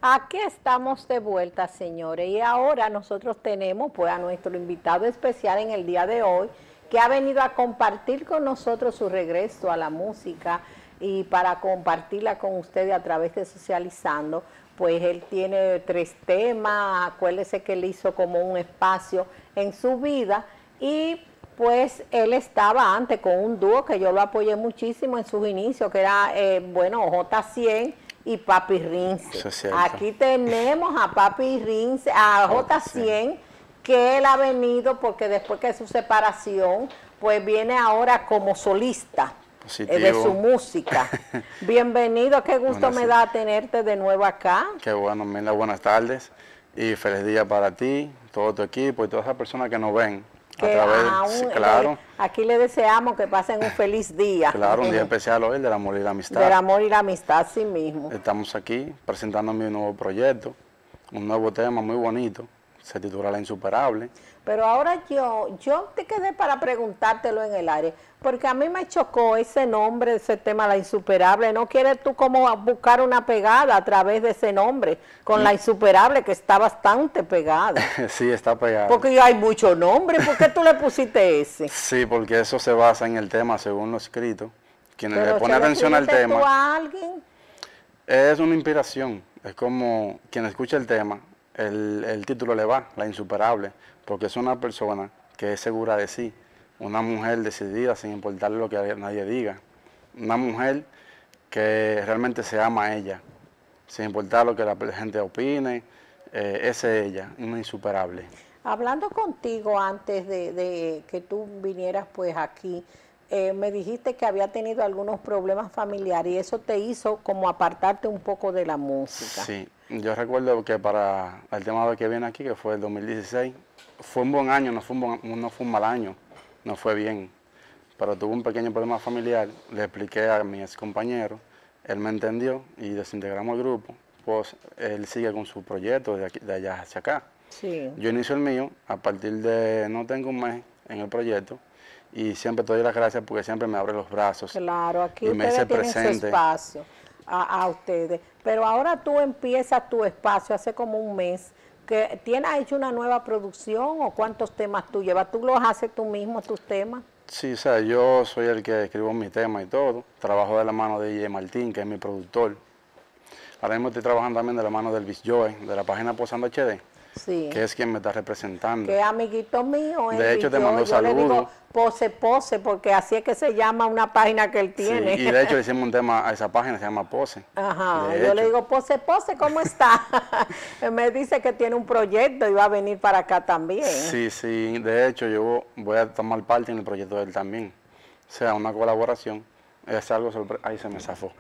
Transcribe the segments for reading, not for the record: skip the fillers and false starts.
Aquí estamos de vuelta, señores, y ahora nosotros tenemos pues a nuestro invitado especial en el día de hoy, que ha venido a compartir con nosotros su regreso a la música y para compartirla con ustedes a través de Socializando. Pues él tiene 3 temas, acuérdese que él hizo como un espacio en su vida y pues él estaba antes con un dúo que yo lo apoyé muchísimo en sus inicios, que era, bueno, J100 y Papi Rince. Eso es cierto. Aquí tenemos a Papi Rince, a J100, que él ha venido porque después que su separación, pues viene ahora como solista de su música. Bienvenido, qué gusto me da tenerte de nuevo acá. Qué bueno, Mila, buenas tardes y feliz día para ti, todo tu equipo y todas esas personas que nos ven. Que a través, claro. Aquí le deseamos que pasen un feliz día. Claro, un día especial hoy del amor y la amistad. Del amor y la amistad, sí mismo. Estamos aquí presentando mi nuevo proyecto, un nuevo tema muy bonito, se titula La Insuperable. Pero ahora yo te quedé para preguntártelo en el aire, porque a mí me chocó ese nombre, ese tema, La Insuperable. ¿No quieres tú como buscar una pegada a través de ese nombre, con La Insuperable, que está bastante pegada? Sí, está pegada. Porque hay muchos nombres, ¿por qué tú le pusiste ese? Sí, porque eso se basa en el tema según lo escrito. Quien le pone ¿Pero atención al tema, tú a alguien? Es una inspiración, es como quien escucha el tema, el título le va, La Insuperable, porque es una persona que es segura de sí, una mujer decidida sin importarle lo que nadie diga, una mujer que realmente se ama a ella, sin importar lo que la gente opine, esa es ella, una insuperable. Hablando contigo antes de que tú vinieras pues aquí, me dijiste que había tenido algunos problemas familiares y eso te hizo como apartarte un poco de la música. Sí, yo recuerdo que para el tema de que viene aquí, que fue el 2016, fue un buen año, no fue un mal año, no fue bien, pero tuve un pequeño problema familiar, le expliqué a mi ex compañero, él me entendió y desintegramos el grupo, pues él sigue con su proyecto de allá hacia acá. Sí. Yo inicio el mío, a partir de, no tengo un mes en el proyecto, y siempre te doy las gracias porque siempre me abre los brazos. Claro, aquí y ustedes tienen su espacio a ustedes. Pero ahora tú empiezas tu espacio hace como un mes. Que ¿tienes hecho una nueva producción o cuántos temas tú llevas? ¿Tú los haces tú mismo, tus temas? Sí, o sea, yo soy el que escribo mis temas y todo. Trabajo de la mano de DJ Martín, que es mi productor. Ahora mismo estoy trabajando también de la mano del Bis Joy, de la página Posando HD. Sí. Que es quien me está representando. Que amiguito mío. De hecho, te mando saludos. Yo le digo Pose, porque así es que se llama una página que él tiene. Sí, y de hecho le hicimos un tema a esa página, se llama Pose. Ajá, yo le digo, Pose, ¿cómo está? Me dice que tiene un proyecto y va a venir para acá también. Sí, de hecho yo voy a tomar parte en el proyecto de él también. O sea, una colaboración. Es algo sorpresa. Ahí se me zafó.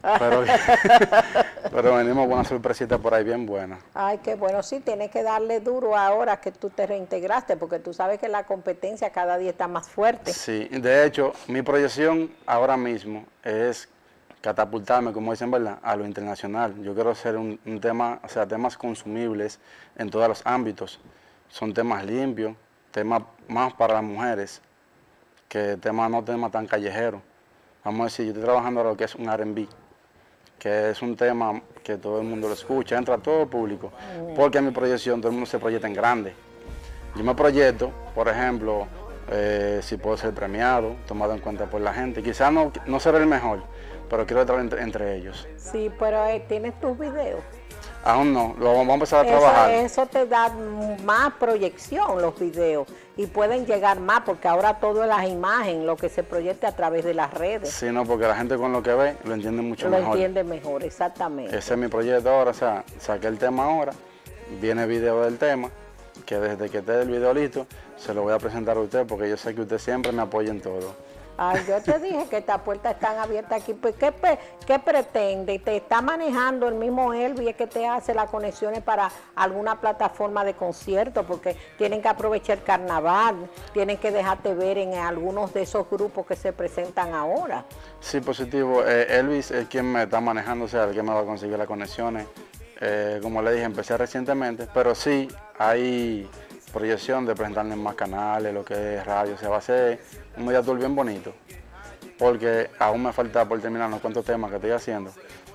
Pero venimos con una sorpresita por ahí bien buena. Ay, qué bueno. Sí, tienes que darle duro ahora que tú te reintegraste, porque tú sabes que la competencia cada día está más fuerte. Sí, de hecho, mi proyección ahora mismo es catapultarme, como dicen, ¿verdad?, a lo internacional. Yo quiero hacer un tema, o sea, temas consumibles en todos los ámbitos. Son temas limpios, temas más para las mujeres, que no temas tan callejeros. Vamos a decir, yo estoy trabajando ahora lo que es un R&B, que es un tema que todo el mundo lo escucha, entra a todo el público, porque en mi proyección todo el mundo se proyecta en grande. Yo me proyecto, por ejemplo, si puedo ser premiado, tomado en cuenta por la gente. Quizás no seré el mejor, pero quiero entrar entre ellos. Sí, pero ¿tienes tus videos? Aún no, lo vamos a empezar a trabajar. Eso te da más proyección, los videos, y pueden llegar más, porque ahora todo es las imágenes, lo que se proyecta a través de las redes. Sí, no, porque la gente con lo que ve lo entiende mucho mejor. Lo entiende mejor, exactamente. Ese es mi proyecto ahora, o sea, saqué el tema ahora, viene video del tema, que desde que esté el video listo, se lo voy a presentar a usted, porque yo sé que usted siempre me apoya en todo. Ay, yo te dije que estas puertas están abiertas aquí. Pues, ¿qué pretende? ¿Te está manejando el mismo Elvis? ¿Es que te hace las conexiones para alguna plataforma de concierto? Porque tienen que aprovechar el carnaval, tienen que dejarte ver en algunos de esos grupos que se presentan ahora. Sí, positivo. Elvis es quien me está manejando, o sea, el que me va a conseguir las conexiones. Como le dije, empecé recientemente, pero sí hay proyección de presentarle en más canales, lo que es radio, se va a hacer un media tour bien bonito, porque aún me falta por terminar unos cuantos temas que estoy haciendo,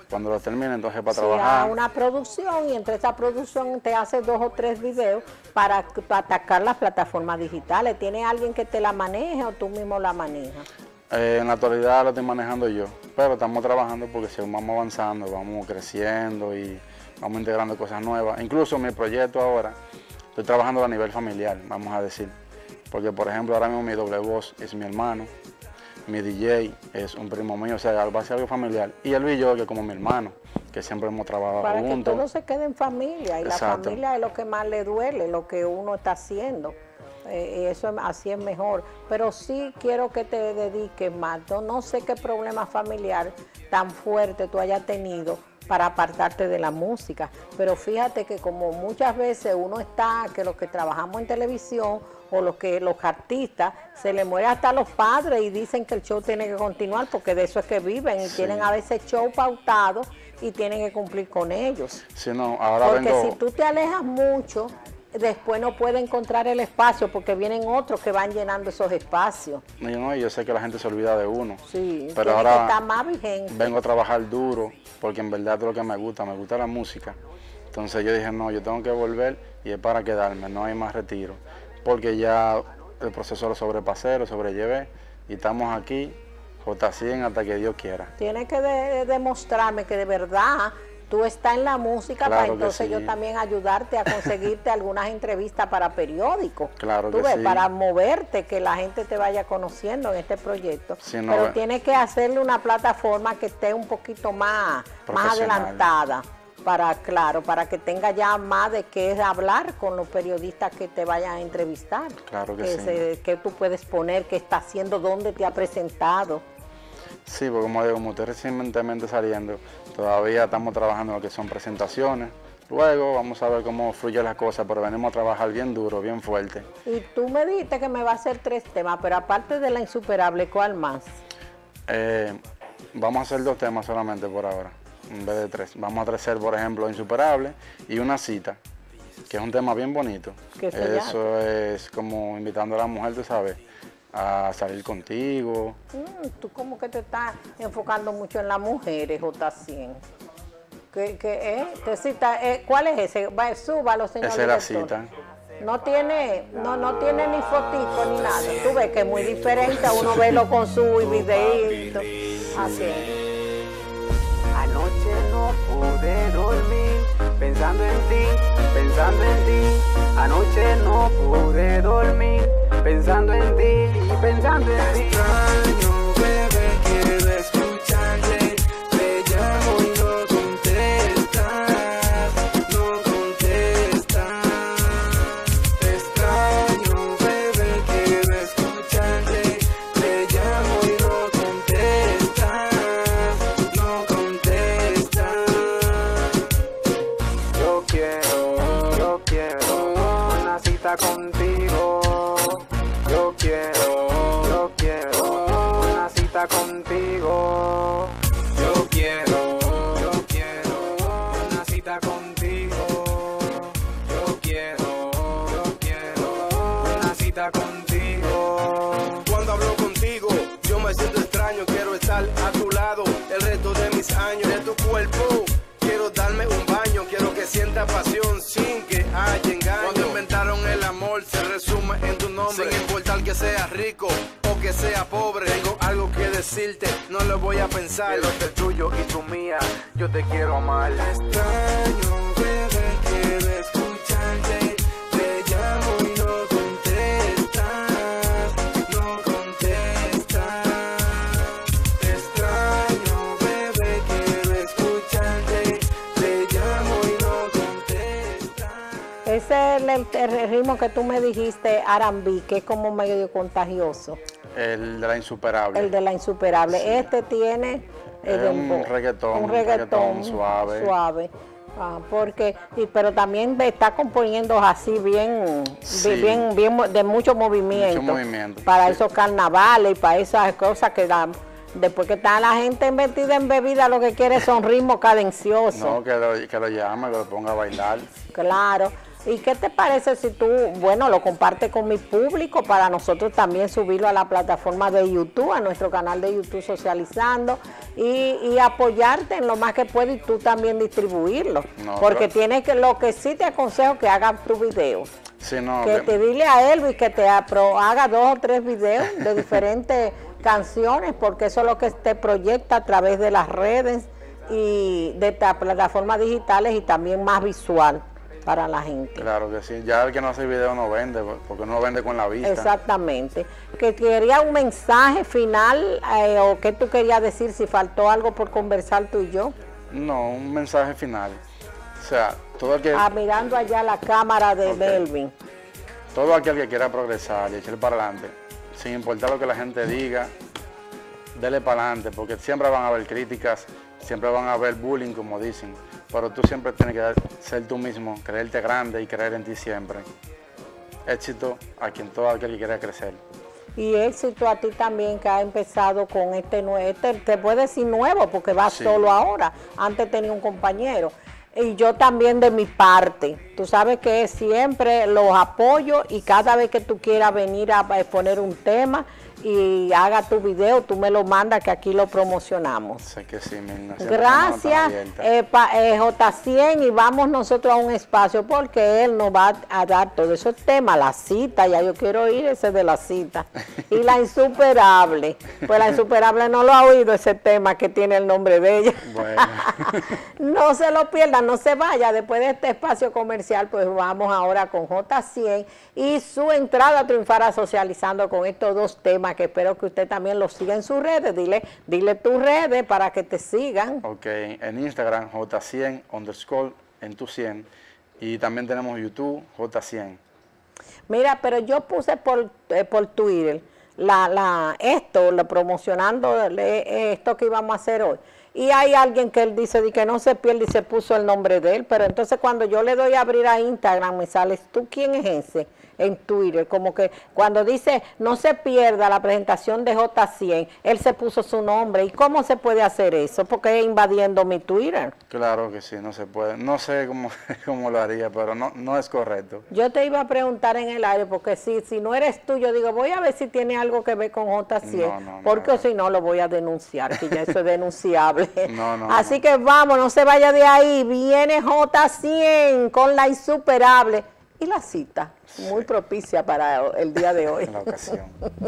Cuando lo termine, entonces para Sí, trabajar. a una producción, y entre esa producción te hace 2 o 3 videos para atacar las plataformas digitales. ¿Tiene alguien que te la maneje o tú mismo la manejas? En la actualidad lo estoy manejando yo, pero estamos trabajando porque según vamos avanzando, vamos creciendo y vamos integrando cosas nuevas. Incluso mi proyecto ahora, estoy trabajando a nivel familiar, vamos a decir. Porque, por ejemplo, ahora mismo mi doble voz es mi hermano, mi DJ es un primo mío, o sea, va a ser algo familiar. Y el Billo, que es como mi hermano, que siempre hemos trabajado Para juntos. que todo se quede en familia, y Exacto. la familia es lo que más le duele, lo que uno está haciendo. Así es mejor. Pero sí quiero que te dediques más. No sé qué problema familiar tan fuerte tú hayas tenido para apartarte de la música. Pero fíjate que como muchas veces uno está, que los que trabajamos en televisión o los artistas, se le muere hasta a los padres y dicen que el show tiene que continuar porque de eso es que viven y Sí. tienen a veces show pautados y tienen que cumplir con ellos. Sí, no, ahora Porque vengo... si tú te alejas mucho, después no puedes encontrar el espacio porque vienen otros que van llenando esos espacios. No, yo sé que la gente se olvida de uno. Sí, pero tiene ahora que estar más vigente. vengo a trabajar duro porque en verdad es lo que me gusta la música. Entonces yo dije, no, yo tengo que volver y es para quedarme, no hay más retiro. Porque ya el proceso lo sobrepasé, lo sobrellevé y estamos aquí, J100 hasta que Dios quiera. Tienes que demostrarme que de verdad tú estás en la música, Claro para que entonces sí. yo también ayudarte a conseguirte algunas entrevistas para periódicos. Claro Tú que ves, sí. para moverte, que la gente te vaya conociendo en este proyecto. Sí, no, Pero tienes que hacerle una plataforma que esté un poquito más Profesional. adelantada, para que tenga ya más de qué hablar con los periodistas que te vayan a entrevistar. Claro que sí. Que tú puedes poner, qué está haciendo, dónde te ha presentado. Sí, porque como digo, como estoy recientemente saliendo, todavía estamos trabajando en lo que son presentaciones. Luego vamos a ver cómo fluye las cosas, pero venimos a trabajar bien duro, bien fuerte. Y tú me dijiste que me va a hacer 3 temas, pero aparte de La Insuperable, ¿cuál más? Vamos a hacer 2 temas solamente por ahora, en vez de 3. Vamos a hacer, por ejemplo, Insuperable y Una Cita, que es un tema bien bonito. ¿Qué se llama? Eso es como invitando a la mujer, tú sabes, a salir contigo. Tú como que te estás enfocando mucho en las mujeres, J100. ¿Qué cita? ¿Cuál es ese? Súbalo, señor Esa es la director. cita. No tiene ni fotico ni nada. Tú ves que es muy diferente a uno verlo con su videíto. Así es. Anoche no pude dormir pensando en ti, pensando en ti. Anoche no pude dormir pensando en ti y pensando en ti. Extraño, bebé, quiero escucharte. Te llamo y no contestas, no contestas. Te extraño, bebé, quiero escucharte. Te llamo y no contestas, no contestas. Yo quiero una cita contigo. Yo quiero una cita contigo. Yo quiero una cita contigo. Yo quiero una cita contigo. Cuando hablo contigo, yo me siento extraño. Quiero estar a tu lado el resto de mis años. De tu cuerpo quiero darme un baño. Quiero que sienta pasión sin que haya engaño. Cuando inventaron el amor se resume en tu nombre. Sin importar que seas rico o que sea pobre. Tengo algo que decirte, no lo voy a pensar. Quiero ser tuyo y tú mía. Yo te quiero amar. Extraño, bebé, quiero escucharte. Te llamo y no contestas, no contestas. Te extraño, bebé, quiero escucharte. Te llamo y no contestas. Ese es el ritmo que tú me dijiste, R&B, que es como medio contagioso. El de la Insuperable. El de La Insuperable. Sí. Este tiene Es un reggaetón, un reggaetón reggaetón suave. Pero también está componiendo así bien, Sí. bien de mucho movimiento. Mucho movimiento, Para sí. esos carnavales y para esas cosas que dan. Después que está la gente metida en bebida, lo que quiere son ritmos cadenciosos. No, que lo llame, que lo ponga a bailar. Claro. ¿Y qué te parece si tú, bueno, lo compartes con mi público para nosotros también subirlo a la plataforma de YouTube, a nuestro canal de YouTube Socializando y apoyarte en lo más que puedes y tú también distribuirlo? No, porque pero... tienes que, lo que sí te aconsejo que hagas tu video. Sí, no, Que te dile a Elvis que te haga 2 o 3 videos de diferentes canciones, porque eso es lo que te proyecta a través de las redes y de plataformas digitales y también más visual para la gente. Claro que sí, ya el que no hace video no vende, porque no vende con la vista. Exactamente. Que quería un mensaje final o qué tú querías decir, si faltó algo por conversar tú y yo. No, un mensaje final. O sea, todo aquel... mirando allá la cámara de Melvin. Todo aquel que quiera progresar y echar para adelante, sin importar lo que la gente diga, dele para adelante, porque siempre van a haber críticas, siempre van a haber bullying, como dicen, pero tú siempre tienes que ser tú mismo, creerte grande y creer en ti siempre. Éxito a todo aquel que quiera crecer. Y éxito a ti también, que ha empezado con te puedo decir nuevo, porque vas solo ahora. Antes tenía un compañero. Y yo también de mi parte. Tú sabes que siempre los apoyo y cada vez que tú quieras venir a exponer un tema y haga tu video, tú me lo mandas que aquí lo promocionamos. Sé que sí, Mirna. Gracias, J100, y vamos nosotros a un espacio porque él nos va a dar todos esos temas, la cita, ya yo quiero oír ese de la cita. Y la insuperable, pues la insuperable no lo ha oído, ese tema que tiene el nombre de ella. Bueno. No se lo pierdan, no se vaya. Después de este espacio comercial, pues vamos ahora con J100 y su entrada a triunfar a Socializando con estos 2 temas que espero que usted también los siga en sus redes. Dile tus redes para que te sigan. Ok, en Instagram J100_ en tu 100 y también tenemos YouTube J100. Mira, pero yo puse por Twitter promocionando esto que íbamos a hacer hoy. Y hay alguien que él dice de que no se pierde y se puso el nombre de él, pero entonces cuando yo le doy a abrir a Instagram me sale, ¿tú quién es ese? En Twitter, como que cuando dice no se pierda la presentación de J100, él se puso su nombre. ¿Y cómo se puede hacer eso? Porque es invadiendo mi Twitter. Claro que sí, no se puede. No sé cómo lo haría, pero no es correcto. Yo te iba a preguntar en el aire, porque si no eres tú, yo digo, voy a ver si tiene algo que ver con J100, porque si no lo voy a denunciar, que ya eso es denunciable. Así que vamos, no se vaya de ahí, viene J100 con la insuperable. Y la cita, muy propicia para el día de hoy. En la ocasión.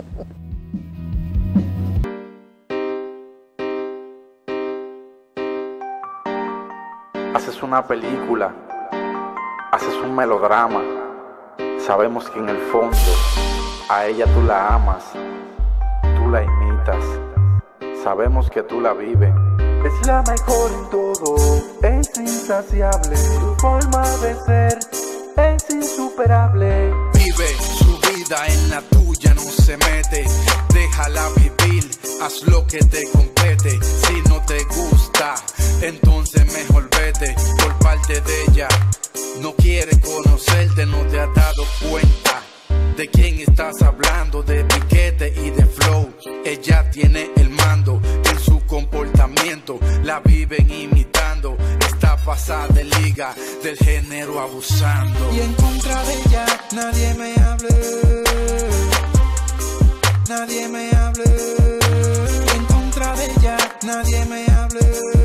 Haces una película, haces un melodrama. Sabemos que en el fondo a ella tú la amas, tú la imitas. Sabemos que tú la vives. Es la mejor en todo, es insaciable. Tu forma de ser es insuperable. Vive su vida en la tuya, no se mete. Déjala vivir, haz lo que te compete. Si no te gusta, entonces mejor vete. Por parte de ella, no quiere conocerte, no te has dado cuenta de quién estás hablando, de piquete y de flow. Ella tiene el mando en su comportamiento, la viven imitando. Está pasada de liga, del género abusando. Y en contra de ella nadie me hable, nadie me hable. Y en contra de ella nadie me hable,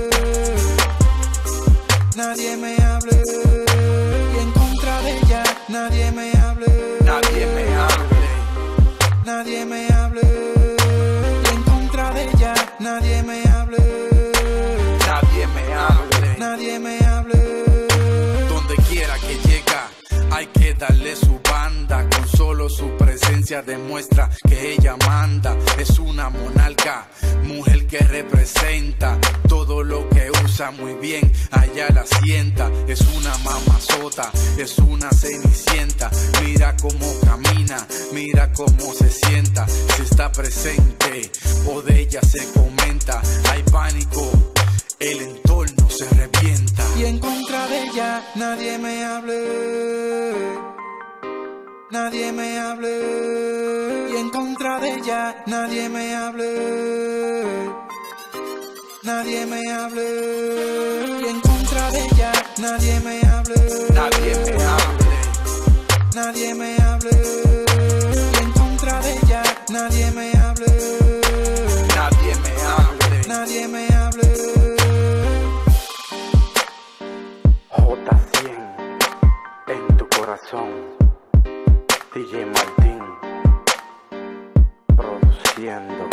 nadie me hable. Y en contra de ella nadie me hable, nadie me hable, nadie me hable. Y en contra de ella nadie me hable, nadie me hable, nadie me hable. Donde quiera que llega hay que darle su banda. Con solo su presencia demuestra que ella manda. Es una monarca, mujer que representa todo lo que usa muy bien, allá la sienta. Es una mamazota, es una cenicienta. Mira cómo camina, mira cómo se sienta. Si está presente o de ella se comenta, hay pánico, el entorno se revienta. Y en contra de ella nadie me hable, nadie me hable. Y en contra de ella nadie me hable, nadie me hable. Y en contra de ella nadie me hable, nadie me hable, nadie me hable. Y en contra de ella, nadie me hable. Nadie me hable. Nadie me hable. J100 en tu corazón. DJ Martín produciendo.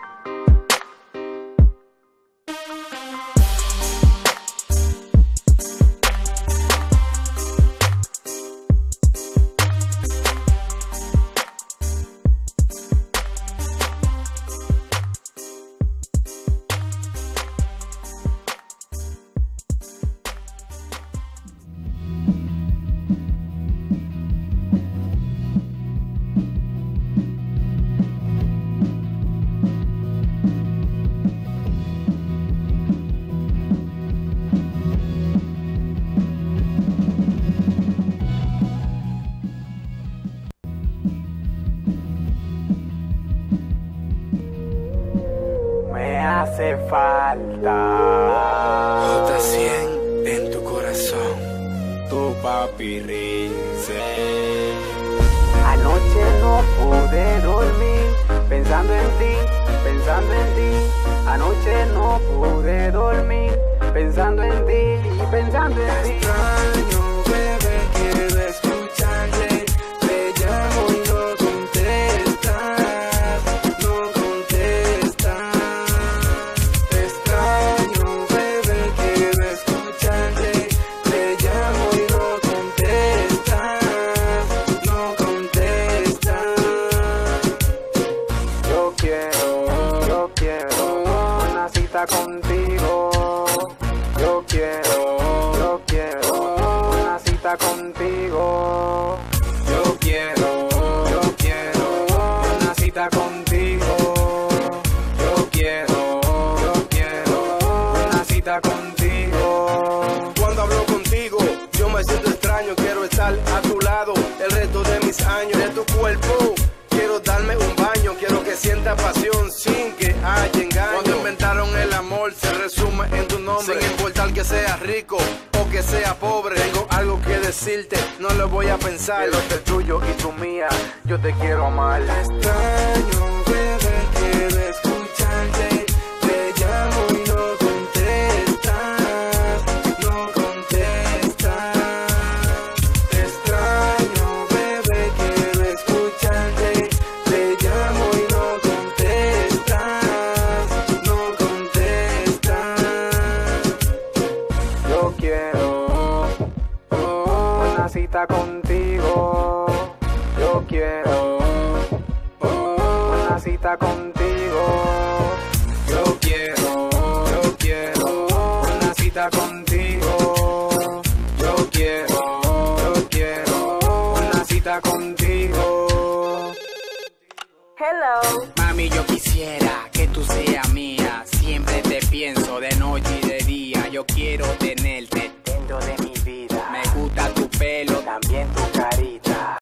Me hace falta J100 en tu corazón. Tu papi Rinse. Anoche no pude dormir, pensando en ti, pensando en ti. Anoche no pude dormir, pensando en ti, pensando en ti. Extraño, bebé, quiero escucharte. Te llamo y no contestas, no contestas. Te extraño, bebé, quiero escucharte. Te llamo y no contestas, no contestas. Yo quiero una cita contigo. Yo quiero una cita contigo. Yo quiero una cita contigo. Yo quiero una cita contigo. Cuando hablo contigo, yo me siento extraño. Quiero estar a tu lado el resto de mis años. De tu cuerpo quiero darme un baño. Quiero que sienta pasión sin que haya engaño. Cuando inventaron el amor se resume en tu nombre. Sin importar que seas rico o que sea pobre. Tengo algo que decirte, no lo voy a pensar. Quiero ser tuyo y tú mía. Yo te quiero amar. Extraño, bebé, quiero escucharte. Te llamo y no contestas, no contestas. Te extraño, bebé, quiero escucharte. Te llamo y no contestas, no contestas. Yo quiero una cita contigo. Yo quiero una cita contigo. Yo quiero una cita contigo. Yo quiero una cita contigo. Hello. Mami, yo quisiera que tú seas mía. Siempre te pienso de noche y de día. Yo quiero tenerte Dentro de mi vida, Me gusta tu pelo, también tu carita.